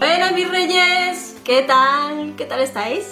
Buenas mis reyes, ¿qué tal? ¿Qué tal estáis?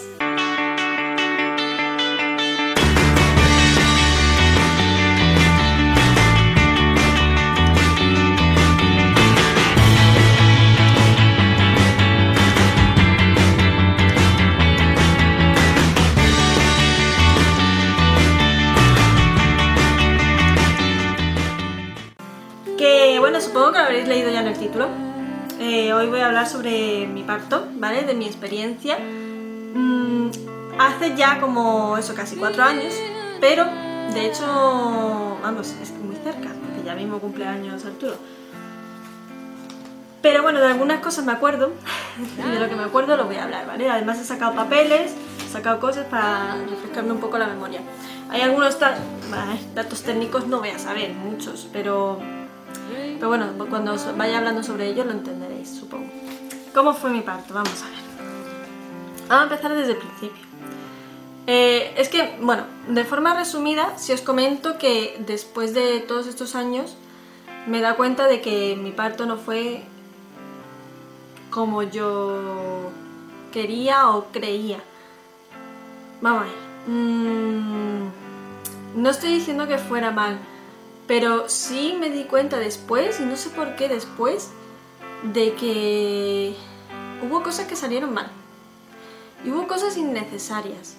Que bueno, supongo que lo habréis leído ya en el título. Hoy voy a hablar sobre mi parto, ¿vale? De mi experiencia. Hace ya como eso, casi 4 años, pero de hecho, vamos, es que muy cerca, porque ya mismo cumpleaños Arturo. Pero bueno, de algunas cosas me acuerdo, y de lo que me acuerdo lo voy a hablar, ¿vale? Además he sacado papeles, he sacado cosas para refrescarme un poco la memoria. Hay algunos datos técnicos, no voy a saber, muchos, pero bueno, cuando os vaya hablando sobre ello lo entenderéis, supongo. ¿Cómo fue mi parto? Vamos a ver. Vamos a empezar desde el principio. Es que, bueno, de forma resumida, si os comento que después de todos estos años me da cuenta de que mi parto no fue como yo quería o creía. Vamos a ver. No estoy diciendo que fuera mal, pero sí me di cuenta después, y no sé por qué después, de que hubo cosas que salieron mal. Y hubo cosas innecesarias.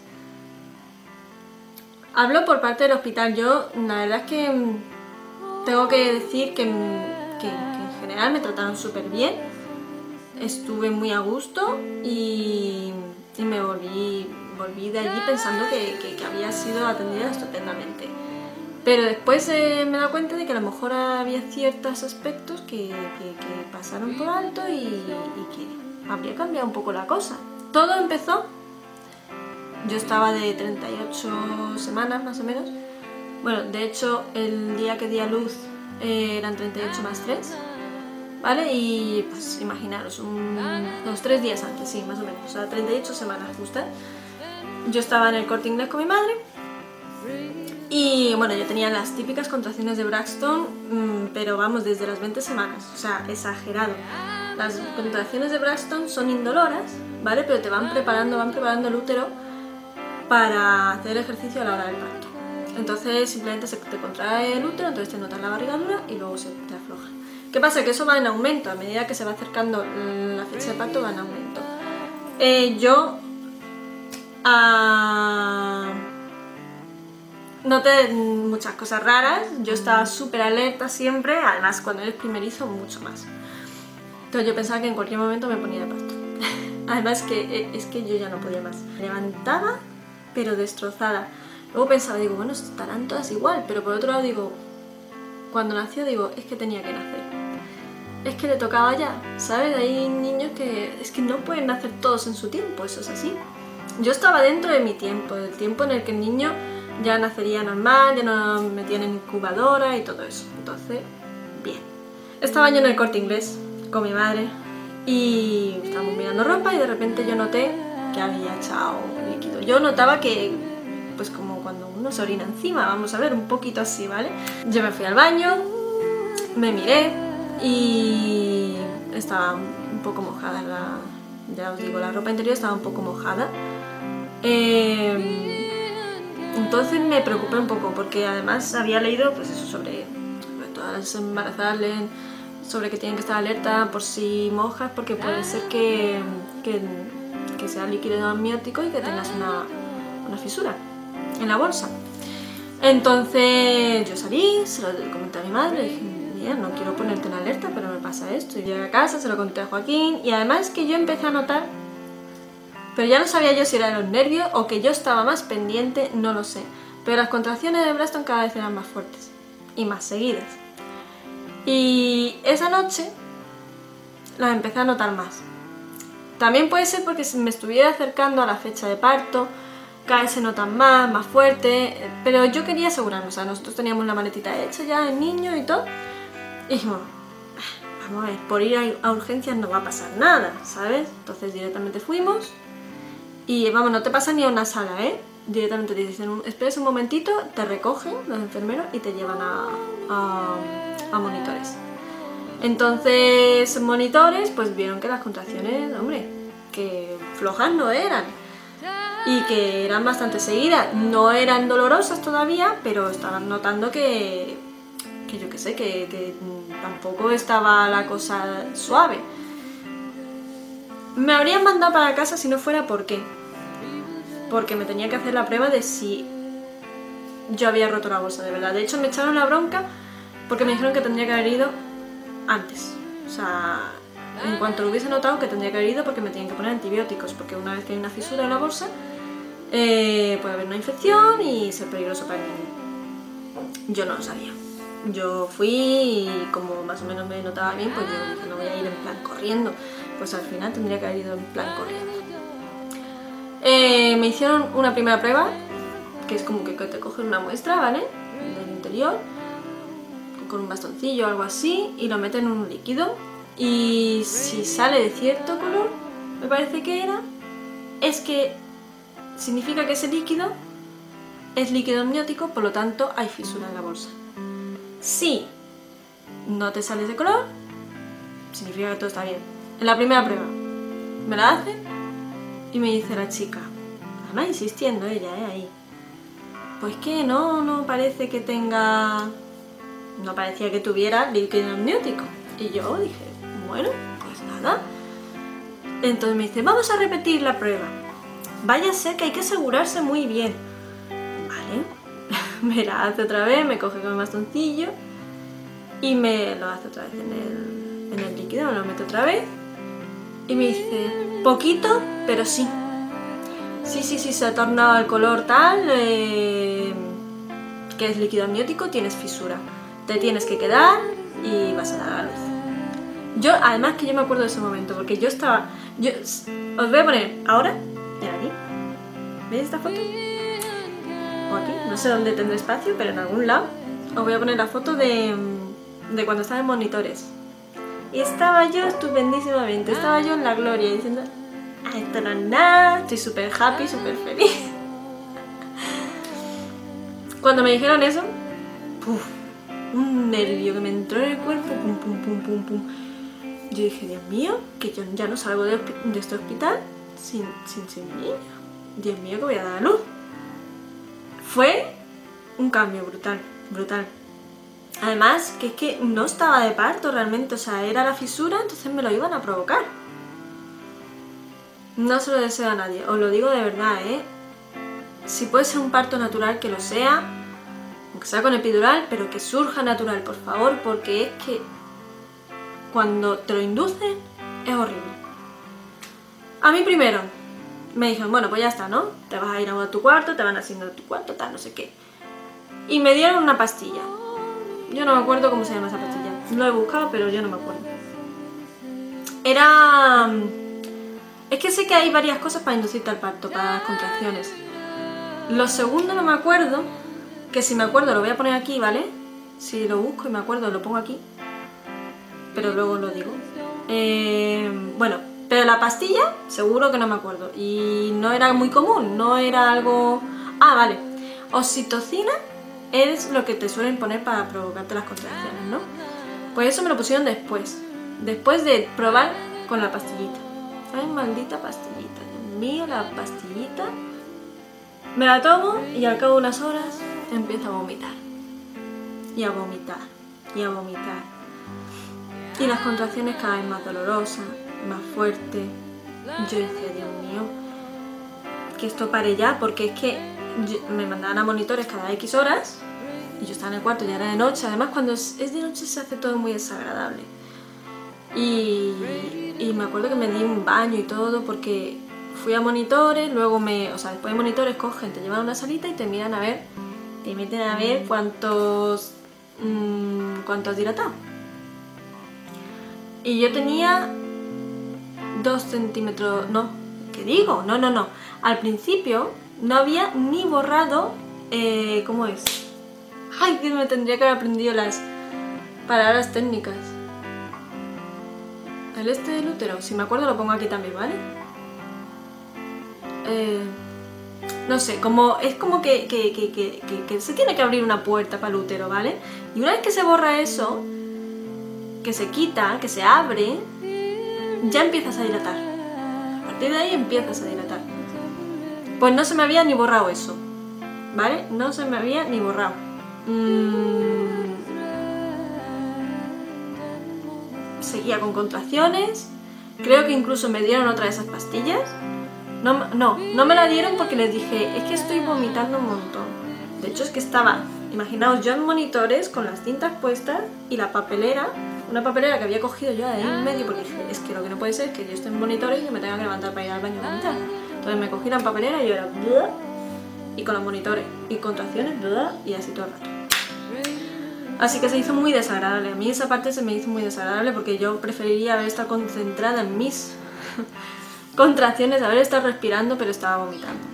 Hablo por parte del hospital. Yo, la verdad es que tengo que decir que en general me trataron súper bien. Estuve muy a gusto y me volví de allí pensando que había sido atendida estupendamente. Pero después me he dado cuenta de que a lo mejor había ciertos aspectos que pasaron por alto y que habría cambiado un poco la cosa. Todo empezó, yo estaba de 38 semanas más o menos. Bueno, de hecho el día que di a luz eran 38 más 3, ¿vale? Y pues imaginaros, unos 3 días antes, sí, más o menos, o sea, 38 semanas justas. Yo estaba en el Corte Inglés con mi madre. Y bueno, yo tenía las típicas contracciones de Braxton, pero vamos, desde las 20 semanas, o sea, exagerado. Las contracciones de Braxton son indoloras, ¿vale? Pero te van preparando el útero para hacer el ejercicio a la hora del parto. Entonces simplemente se te contrae el útero, entonces te notas la barriga dura y luego se te afloja. ¿Qué pasa? Que eso va en aumento, a medida que se va acercando la fecha de parto va en aumento. Noté muchas cosas raras, yo estaba súper alerta siempre, además cuando eres primerizo mucho más. Entonces yo pensaba que en cualquier momento me ponía de parto. Además es que yo ya no podía más. Me levantaba, pero destrozada. Luego pensaba, digo, bueno, estarán todas igual, pero por otro lado digo, cuando nació digo, es que tenía que nacer. Es que le tocaba ya, ¿sabes? Hay niños que es que no pueden nacer todos en su tiempo, eso es así. Yo estaba dentro de mi tiempo, del tiempo en el que el niño ya nacería normal, ya no me metían en incubadora y todo eso. Entonces, bien. Estaba yo en el Corte Inglés con mi madre y estábamos mirando ropa y de repente yo noté que había echado líquido. Yo notaba que, pues como cuando uno se orina encima, vamos a ver, un poquito así, ¿vale? Yo me fui al baño, me miré y estaba un poco mojada, ya os digo, la ropa interior estaba un poco mojada. Entonces me preocupé un poco porque además había leído pues eso sobre todas las embarazadas leen sobre que tienen que estar alerta por si mojas porque puede ser que sea líquido amniótico y que tengas una fisura en la bolsa. Entonces yo salí, se lo comenté a mi madre, le dije, mira, no quiero ponerte en alerta pero me pasa esto. Y llegué a casa, se lo conté a Joaquín y además que yo empecé a notar, pero ya no sabía yo si era de los nervios o que yo estaba más pendiente, no lo sé. Pero las contracciones de Braxton cada vez eran más fuertes y más seguidas. Y esa noche las empecé a notar más. También puede ser porque me estuviera acercando a la fecha de parto, cada vez se notan más fuerte, pero yo quería asegurarme, o sea, nosotros teníamos la maletita hecha ya, el niño y todo, y dijimos, vamos a ver, por ir a urgencias no va a pasar nada, ¿sabes? Entonces directamente fuimos. Y vamos, no te pasa ni a una sala, ¿eh? Directamente te dicen, esperes un momentito, te recogen los enfermeros y te llevan a monitores. Entonces monitores pues vieron que las contracciones, hombre, que flojas no eran y que eran bastante seguidas. No eran dolorosas todavía, pero estaban notando que yo qué sé, que tampoco estaba la cosa suave. Me habrían mandado para casa si no fuera ¿por qué? Porque me tenía que hacer la prueba de si yo había roto la bolsa, de verdad. De hecho me echaron la bronca porque me dijeron que tendría que haber ido antes. O sea, en cuanto lo hubiese notado que tendría que haber ido porque me tenían que poner antibióticos, porque una vez que hay una fisura en la bolsa puede haber una infección y ser peligroso para el niño. Yo no lo sabía. Yo fui y como más o menos me notaba bien, pues yo dije no voy a ir en plan corriendo. Pues al final tendría que haber ido en plan corriendo. Me hicieron una primera prueba, que es como que te cogen una muestra, ¿vale? Del interior, con un bastoncillo o algo así, y lo meten en un líquido. Y si sale de cierto color, me parece que era, es que significa que ese líquido es líquido amniótico, por lo tanto hay fisura en la bolsa. Si no te sale ese color, significa que todo está bien. En la primera prueba me la hacen y me dice la chica, además insistiendo ella, ahí, pues que no parece que tenga, no parecía que tuviera líquido amniótico. Y yo dije, bueno, pues nada. Entonces me dice, vamos a repetir la prueba. Vaya a ser que hay que asegurarse muy bien. Vale, me la hace otra vez, me coge con el bastoncillo y me lo hace otra vez en el líquido, me lo mete otra vez y me dice, poquito, pero sí. Sí, se ha tornado el color tal, que es líquido amniótico, tienes fisura. Te tienes que quedar y vas a dar a luz. Yo, además que yo me acuerdo de ese momento, porque yo estaba... os voy a poner ahora, mira aquí, ¿veis esta foto? O aquí, no sé dónde tendré espacio, pero en algún lado. Os voy a poner la foto de cuando estaba en monitores. Y estaba yo estupendísimamente, estaba yo en la gloria diciendo, ah, esto no es nada, estoy súper happy, súper feliz. Cuando me dijeron eso, ¡puf! Un nervio que me entró en el cuerpo, pum, pum, pum, pum, pum. Yo dije, Dios mío, que yo ya no salgo de este hospital sin mi niño. Dios mío, que voy a dar a luz. Fue un cambio brutal, brutal. Además, que es que no estaba de parto realmente, o sea, era la fisura, entonces me lo iban a provocar. No se lo deseo a nadie, os lo digo de verdad, Si puede ser un parto natural, que lo sea, aunque sea con epidural, pero que surja natural, por favor, porque es que cuando te lo inducen es horrible. A mí primero me dijeron, bueno, pues ya está, ¿no? Te vas a ir a tu cuarto, te van haciendo tu cuarto, tal, no sé qué. Y me dieron una pastilla. Yo no me acuerdo cómo se llama esa pastilla. Lo he buscado, pero yo no me acuerdo. Era... Es que sé que hay varias cosas para inducirte al parto, para las contracciones. Lo segundo no me acuerdo, que si me acuerdo lo voy a poner aquí, ¿vale? Si lo busco y me acuerdo lo pongo aquí. Pero luego lo digo. Bueno, pero la pastilla seguro que no me acuerdo. Y no era muy común, no era algo... Ah, vale. Oxitocina es lo que te suelen poner para provocarte las contracciones, ¿no? Pues eso me lo pusieron después. Después de probar con la pastillita. Ay, maldita pastillita. Dios mío, la pastillita. Me la tomo y al cabo de unas horas empiezo a vomitar. Y a vomitar. Y a vomitar. Y las contracciones cada vez más dolorosas, más fuertes. Yo decía, Dios mío, que esto pare ya, porque es que me mandaban a monitores cada X horas y yo estaba en el cuarto, ya era de noche. Además, cuando es de noche se hace todo muy desagradable. Y me acuerdo que me di un baño y todo, porque fui a monitores, luego después de monitores cogen, te llevan a una salita y te miran a ver, te meten a ver cuánto has dilatado. Y yo tenía 2 centímetros, no, ¿qué digo? No. Al principio no había ni borrado, ¿cómo es? Ay, que me tendría que haber aprendido las palabras técnicas. El del útero, si me acuerdo lo pongo aquí también, ¿vale? No sé, es como que se tiene que abrir una puerta para el útero, ¿vale? Y una vez que se borra eso, que se quita, que se abre, ya empiezas a dilatar. A partir de ahí empiezas a dilatar. Pues no se me había ni borrado eso, ¿vale? No se me había ni borrado. Seguía con contracciones. Creo que incluso me dieron otra de esas pastillas. No me la dieron porque les dije, es que estoy vomitando un montón. De hecho es que estaba, imaginaos, yo en monitores con las cintas puestas y la papelera, una papelera que había cogido yo de ahí en medio porque dije, es que lo que no puede ser es que yo esté en monitores y me tenga que levantar para ir al baño a vomitar. Entonces me cogí la papelera y yo era y con los monitores y contracciones y así todo el rato. Así que se hizo muy desagradable. A mí esa parte se me hizo muy desagradable porque yo preferiría haber estado concentrada en mis contracciones, haber estado respirando, pero estaba vomitando.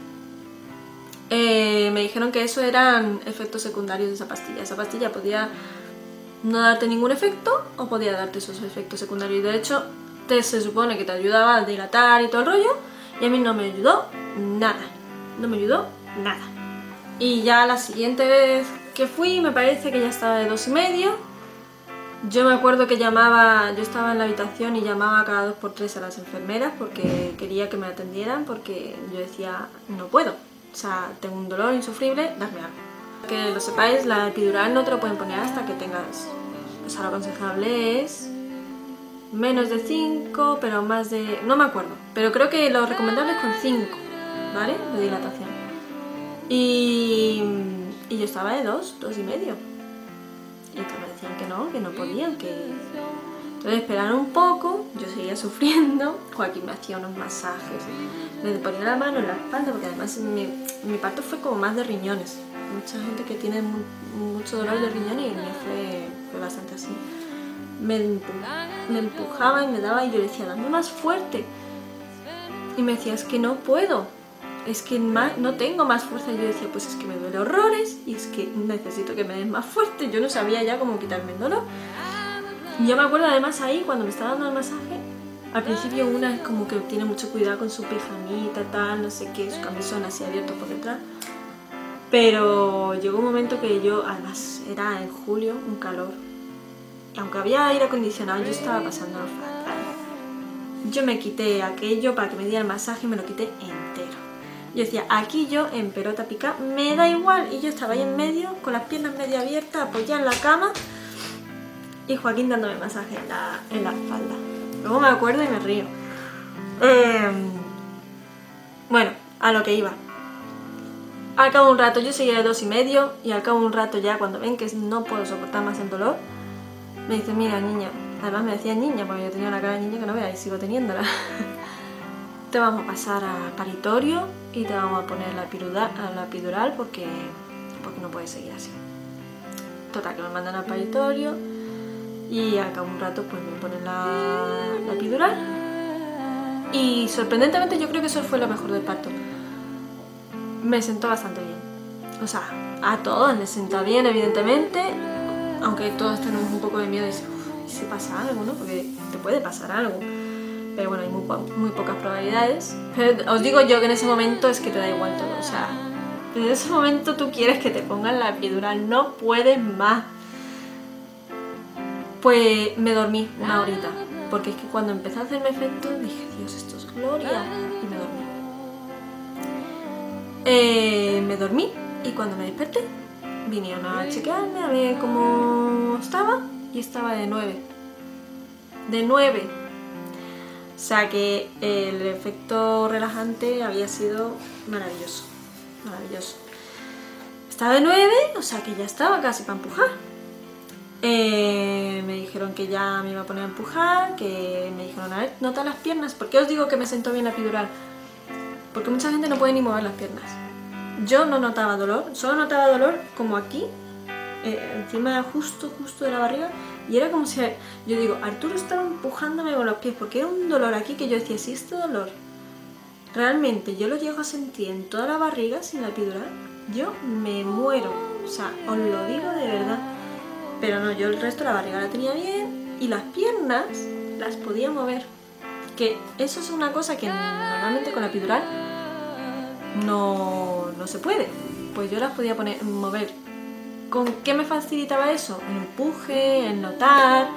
Me dijeron que eso eran efectos secundarios de esa pastilla. Esa pastilla podía no darte ningún efecto o podía darte esos efectos secundarios. Y de hecho, se supone que te ayudaba a dilatar y todo el rollo, y a mí no me ayudó nada. No me ayudó nada. Y ya la siguiente vez que fui, me parece que ya estaba de 2,5. Yo me acuerdo que llamaba, yo estaba en la habitación y llamaba cada 2 por 3 a las enfermeras porque quería que me atendieran, porque yo decía, no puedo, o sea, tengo un dolor insufrible, darme algo. Que lo sepáis, la epidural no te lo pueden poner hasta que tengas, o sea, lo aconsejable es menos de 5, pero más de, no me acuerdo, pero creo que lo recomendable es con 5, ¿vale? De dilatación. Y yo estaba de 2,5. Y entonces me decían que no podían, que... Entonces esperaron un poco, yo seguía sufriendo, Joaquín me hacía unos masajes, me ponía la mano en la espalda, porque además mi parto fue como más de riñones. Mucha gente que tiene mucho dolor de riñón y el mío fue bastante así. Me empujaba y me daba y yo le decía, dame más fuerte. Y me decía, es que no puedo. Es que no tengo más fuerza. Y yo decía, pues es que me duele horrores y es que necesito que me des más fuerte. Yo no sabía ya cómo quitarme el dolor. Y yo me acuerdo además ahí, cuando me estaba dando el masaje, al principio una es como que tiene mucho cuidado con su pijamita, tal, no sé qué, su camisón así abierto por detrás. Pero llegó un momento que yo, además era en julio, un calor. Y aunque había aire acondicionado, yo estaba pasándolo fatal. Yo me quité aquello para que me diera el masaje y me lo quité entero. Yo decía, aquí yo en pelota pica, me da igual. Y yo estaba ahí en medio, con las piernas medio abiertas, apoyada en la cama, y Joaquín dándome masaje en la espalda. Luego me acuerdo y me río. Bueno, a lo que iba. Al cabo de un rato, yo seguía de 2,5, y al cabo de un rato ya, cuando ven que no puedo soportar más el dolor, me dicen, mira niña, además me decían niña, porque yo tenía una cara de niña que no veáis, sigo teniéndola. Te vamos a pasar a paritorio y te vamos a poner la epidural porque no puedes seguir así. Total, que me mandan al paritorio y al cabo de un rato pues me ponen la epidural. Y sorprendentemente yo creo que eso fue lo mejor del parto. Me sentó bastante bien. O sea, a todos les sentó bien, evidentemente, aunque todos tenemos un poco de miedo de decir, ¿y si pasa algo, no? Porque te puede pasar algo. Pero bueno, hay muy pocas probabilidades. Pero os digo yo que en ese momento es que te da igual todo. O sea, en ese momento tú quieres que te pongan la epidural, no puedes más. Pues me dormí una horita, porque es que cuando empezó a hacerme efecto dije, Dios, esto es gloria. Y me dormí y cuando me desperté vinieron a chequearme a ver cómo estaba y estaba de 9. De 9. O sea que el efecto relajante había sido maravilloso. Maravilloso. Estaba de 9, o sea que ya estaba casi para empujar. Me dijeron que ya me iba a poner a empujar, que me dijeron, a ver, nota las piernas. ¿Por qué os digo que me sentó bien la epidural? Porque mucha gente no puede ni mover las piernas. Yo no notaba dolor, solo notaba dolor como aquí, encima justo de la barriga, y era como si, yo digo, Arturo estaba empujándome con los pies, porque era un dolor aquí que yo decía, si este dolor realmente yo lo llego a sentir en toda la barriga sin la epidural, yo me muero, o sea, os lo digo de verdad. Pero no, yo el resto de la barriga la tenía bien y las piernas las podía mover, que eso es una cosa que normalmente con la epidural no se puede. Pues yo las podía mover. ¿Con qué me facilitaba eso? El empuje, el notar,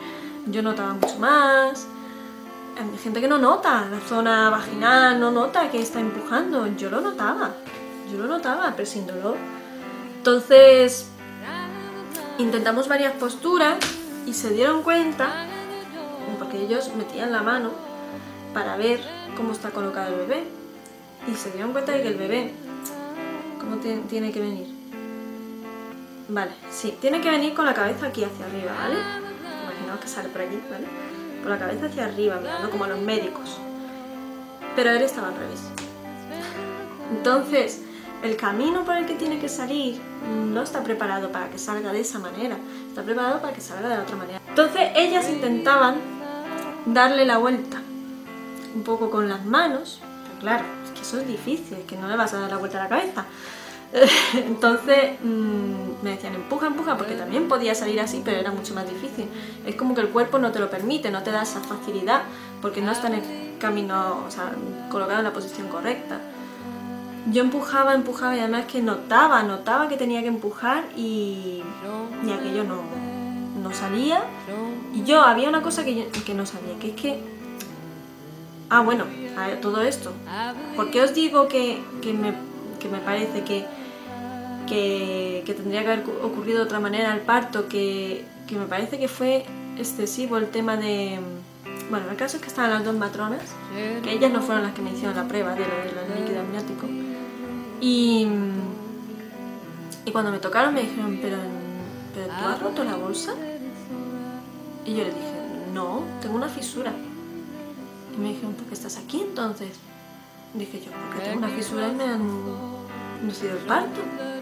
Yo notaba mucho más. Hay gente que no nota la zona vaginal, no nota que está empujando. Yo lo notaba, pero sin dolor. Entonces intentamos varias posturas y se dieron cuenta, porque ellos metían la mano para ver cómo está colocado el bebé, y se dieron cuenta de que el bebé, ¿cómo tiene que venir? Vale, sí, tiene que venir con la cabeza aquí hacia arriba, ¿vale? Imaginaos que sale por aquí, ¿vale? Con la cabeza hacia arriba, mirando como los médicos. Pero él estaba al revés. Entonces, el camino por el que tiene que salir no está preparado para que salga de esa manera, está preparado para que salga de la otra manera. Entonces, ellas intentaban darle la vuelta un poco con las manos, pero claro, es que eso es difícil, es que no le vas a dar la vuelta a la cabeza. Entonces me decían empuja, empuja, porque también podía salir así, pero era mucho más difícil. Es como que el cuerpo no te lo permite, no te da esa facilidad, porque no está en el camino, o sea, colocado en la posición correcta. Yo empujaba, empujaba, y además que notaba que tenía que empujar y aquello no salía. Y yo había una cosa que no sabía, que es que... Ah, bueno, a ver, todo esto. ¿Por qué os digo que me parece que tendría que haber ocurrido de otra manera el parto? Que me parece que fue excesivo el tema de... Bueno, el caso es que estaban las dos matronas, que ellas no fueron las que me hicieron la prueba de lo del líquido amniótico. Y cuando me tocaron me dijeron, ¿pero tú has roto la bolsa? Y yo les dije, no, tengo una fisura. Y me dijeron, ¿por qué estás aquí entonces? Dije yo, porque tengo una fisura y me han sido el parto.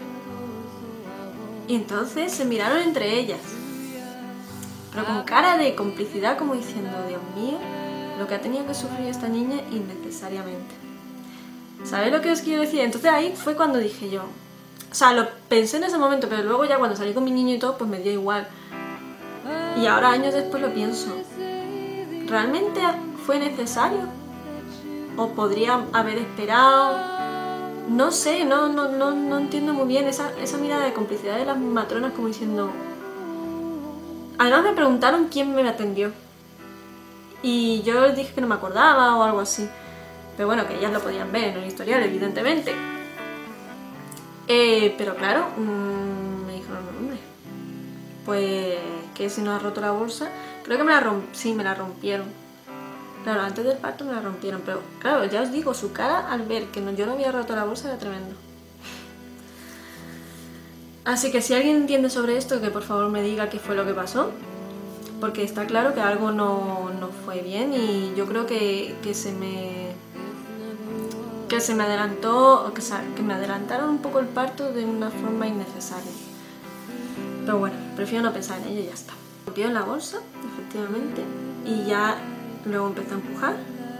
Y entonces se miraron entre ellas, pero con cara de complicidad, como diciendo, Dios mío, lo que ha tenido que sufrir esta niña innecesariamente. ¿Sabéis lo que os quiero decir? Entonces ahí fue cuando dije yo, o sea, lo pensé en ese momento, pero luego ya cuando salí con mi niño y todo, pues me dio igual. Y ahora, años después, lo pienso, ¿realmente fue necesario? ¿O podría haber esperado? No sé, no entiendo muy bien esa mirada de complicidad de las matronas, como diciendo... Además me preguntaron quién me atendió. Y yo les dije que no me acordaba o algo así. Pero bueno, que ellas lo podían ver en el historial, evidentemente. Pero claro, me dijeron, hombre, pues que si no ha roto la bolsa... Creo que sí, me la rompieron. Claro, antes del parto me la rompieron, pero claro, ya os digo, su cara al ver que yo no había roto la bolsa era tremendo. Así que si alguien entiende sobre esto, que por favor me diga qué fue lo que pasó, porque está claro que algo no fue bien y yo creo que se me adelantó, o que me adelantaron un poco el parto de una forma innecesaria. Pero bueno, prefiero no pensar en ello y ya está. Rompió en la bolsa, efectivamente, y ya luego empezó a empujar.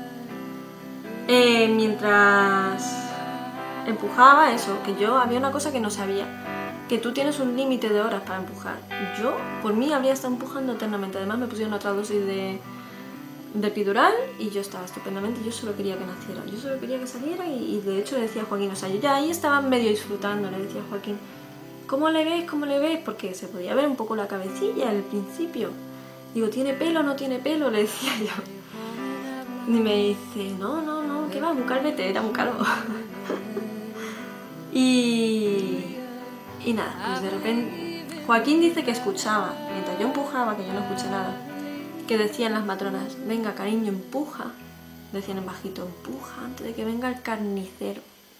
Mientras empujaba, eso, que yo había una cosa que no sabía, que tú tienes un límite de horas para empujar. Yo, por mí, habría estado empujando eternamente. Además me pusieron otra dosis de epidural y yo estaba estupendamente. Yo solo quería que naciera, yo solo quería que saliera y de hecho le decía a Joaquín, o sea, yo ya ahí estaba medio disfrutando, le decía a Joaquín, ¿cómo le ves? ¿Cómo le ves? Porque se podía ver un poco la cabecilla al principio. Digo, ¿tiene pelo? ¿No tiene pelo? Le decía yo. Y me dice, no, ¿qué va? Muy calvete, era muy calvo. Y nada, pues de repente Joaquín dice que escuchaba, mientras yo empujaba, que yo no escuché nada, que decían las matronas, venga cariño, empuja, decían en bajito, empuja antes de que venga el carnicero.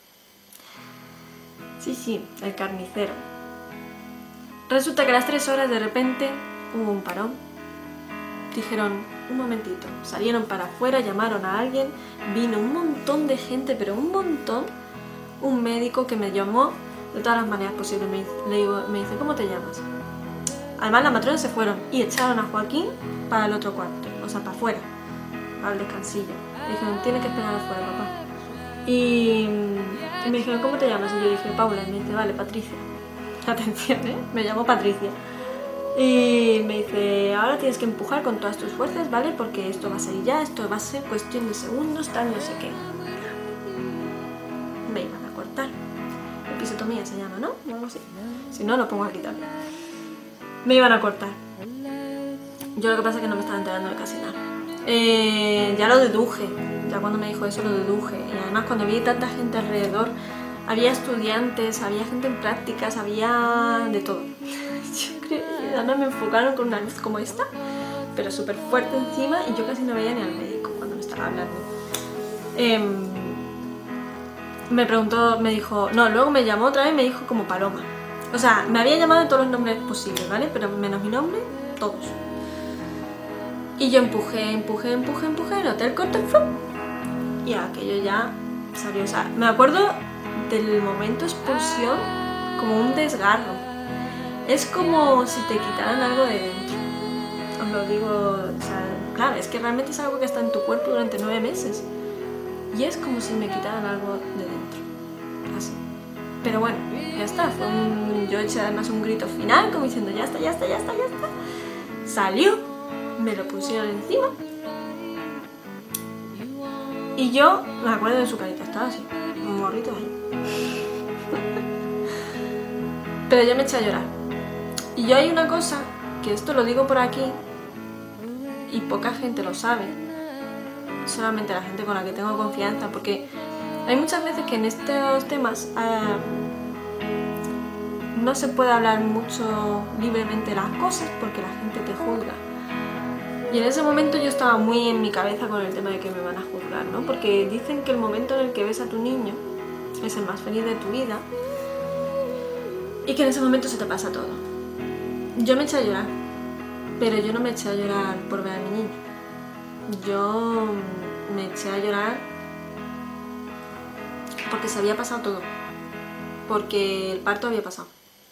Sí, el carnicero. Resulta que a las 3 horas de repente hubo un parón. Dijeron, un momentito, salieron para afuera, llamaron a alguien, vino un montón de gente, pero un montón, un médico que me llamó de todas las maneras posibles, me dice, ¿cómo te llamas? Además las matronas se fueron y echaron a Joaquín para el otro cuarto, o sea, para afuera, para el descansillo. Me dijeron, tienes que esperar afuera, papá. Y me dijeron, ¿cómo te llamas? Y yo dije, Paula. Y me dice, vale, Patricia. Atención, me llamo Patricia. Y me dice, ahora tienes que empujar con todas tus fuerzas, ¿vale? Porque esto va a salir ya, esto va a ser cuestión de segundos, tal, no sé qué. Me iban a cortar. Episiotomía se llama, ¿no? O algo así. Si no, lo pongo aquí también. Me iban a cortar. Yo lo que pasa es que no me estaba enterando de casi nada. Ya lo deduje, ya cuando me dijo eso lo deduje. Y además cuando vi tanta gente alrededor, había estudiantes, había gente en prácticas, había de todo. Yo creo que además me enfocaron con una luz como esta, pero súper fuerte encima, y yo casi no veía ni al médico cuando me estaba hablando. Me preguntó, me dijo, no, luego me llamó otra vez y me dijo como Paloma. O sea, me había llamado de todos los nombres posibles, ¿vale? Pero menos mi nombre, todos. Y yo empujé el hotel Corteflot y aquello ya salió. O sea, me acuerdo del momento expulsión como un desgarro. Es como si te quitaran algo de dentro. Os lo digo, o sea, claro, es que realmente es algo que está en tu cuerpo durante 9 meses. Y es como si me quitaran algo de dentro. Así. Pero bueno, ya está. Yo eché además un grito final como diciendo ya está. Salió. Me lo pusieron encima y yo me acuerdo de su carita, estaba así, un morrito ahí. Pero yo me eché a llorar. Y yo hay una cosa, que esto lo digo por aquí y poca gente lo sabe, solamente la gente con la que tengo confianza, porque hay muchas veces que en estos temas no se puede hablar mucho libremente de las cosas porque la gente te juzga. Y en ese momento yo estaba muy en mi cabeza con el tema de que me van a juzgar, ¿no? Porque dicen que el momento en el que ves a tu niño es el más feliz de tu vida y que en ese momento se te pasa todo. Yo me eché a llorar, pero yo no me eché a llorar por ver a mi niño. Yo me eché a llorar porque se había pasado todo, porque el parto había pasado.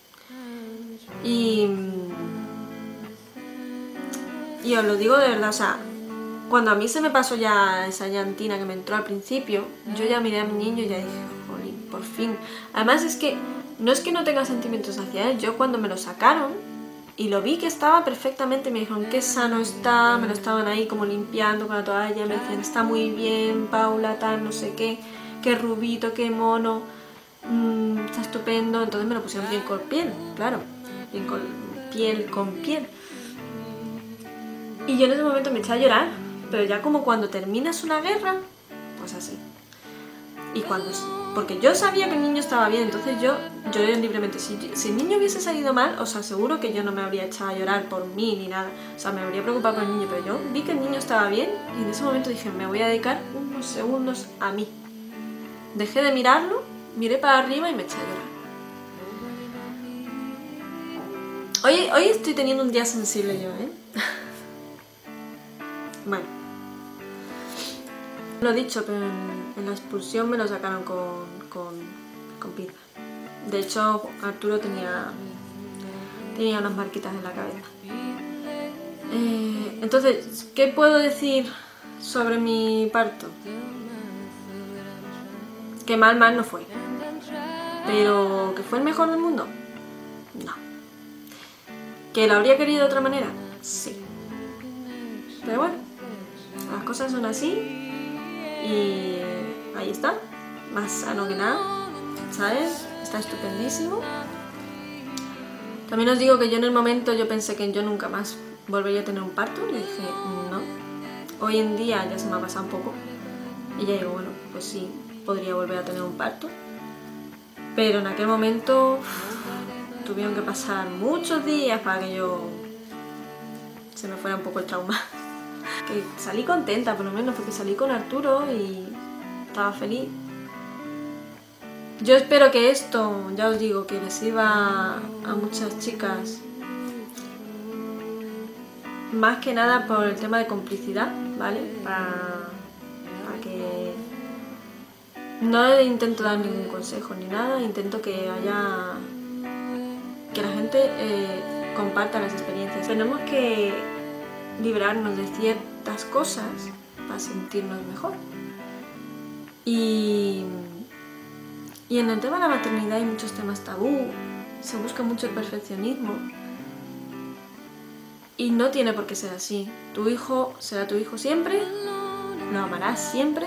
Y os lo digo de verdad, o sea, cuando a mí se me pasó ya esa llantina que me entró al principio, yo ya miré a mi niño y ya dije, jolín, por fin. Además es que no tenga sentimientos hacia él, yo cuando me lo sacaron y lo vi que estaba perfectamente, me dijeron qué sano está, me lo estaban ahí como limpiando con la toalla, me decían está muy bien, Paula, tal, no sé qué rubito, qué mono, está estupendo. Entonces me lo pusieron piel con piel, claro, bien con piel. Y yo en ese momento me eché a llorar, pero ya como cuando terminas una guerra, pues así. Y porque yo sabía que el niño estaba bien, entonces yo lloré libremente. Si el niño hubiese salido mal, os aseguro que yo no me habría echado a llorar por mí ni nada. O sea, me habría preocupado por el niño, pero yo vi que el niño estaba bien y en ese momento dije, me voy a dedicar unos segundos a mí. Dejé de mirarlo, miré para arriba y me eché a llorar. Hoy estoy teniendo un día sensible yo, ¿eh? Bueno, lo he dicho, pero en la expulsión me lo sacaron con pinza. De hecho, Arturo tenía unas marquitas en la cabeza. Entonces, ¿qué puedo decir sobre mi parto? Que mal no fue. Pero, ¿que fue el mejor del mundo? No. ¿Que lo habría querido de otra manera? Sí. Pero bueno, las cosas son así y ahí está, más sano que nada, ¿sabes? Está estupendísimo. También os digo que yo en el momento yo pensé que yo nunca más volvería a tener un parto y dije no. Hoy en día ya se me ha pasado un poco y ya digo, bueno, pues sí, podría volver a tener un parto. Pero en aquel momento tuvieron que pasar muchos días para que se me fuera un poco el trauma. Que salí contenta, por lo menos, porque salí con Arturo y estaba feliz. Yo espero que esto, ya os digo, que les sirva a muchas chicas, más que nada por el tema de complicidad, ¿vale? Para que no intento dar ningún consejo ni nada, intento que la gente comparta las experiencias. Tenemos que librarnos de ciertas cosas para sentirnos mejor. Y en el tema de la maternidad hay muchos temas tabú, se busca mucho el perfeccionismo y no tiene por qué ser así. Tu hijo será tu hijo siempre, lo amarás siempre,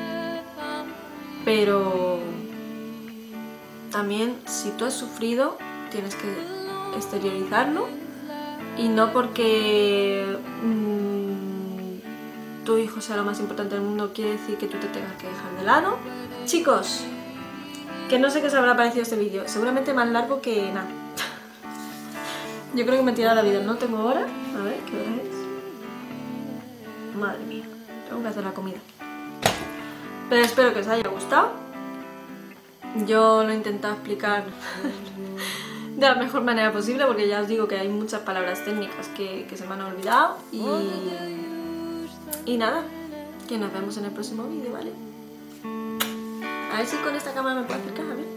pero también si tú has sufrido tienes que exteriorizarlo y no porque tu hijo sea lo más importante del mundo quiere decir que tú te tengas que dejar de lado. Chicos, que no sé qué os habrá parecido este vídeo, seguramente más largo que nada. Yo creo que me he tirado la vida, no tengo hora, a ver, ¿qué hora es? Madre mía, tengo que hacer la comida. Pero espero que os haya gustado. Yo lo he intentado explicar de la mejor manera posible porque ya os digo que hay muchas palabras técnicas que se me han olvidado y nada, que nos vemos en el próximo vídeo, ¿vale? A ver si con esta cámara me puedo acercar, a ver.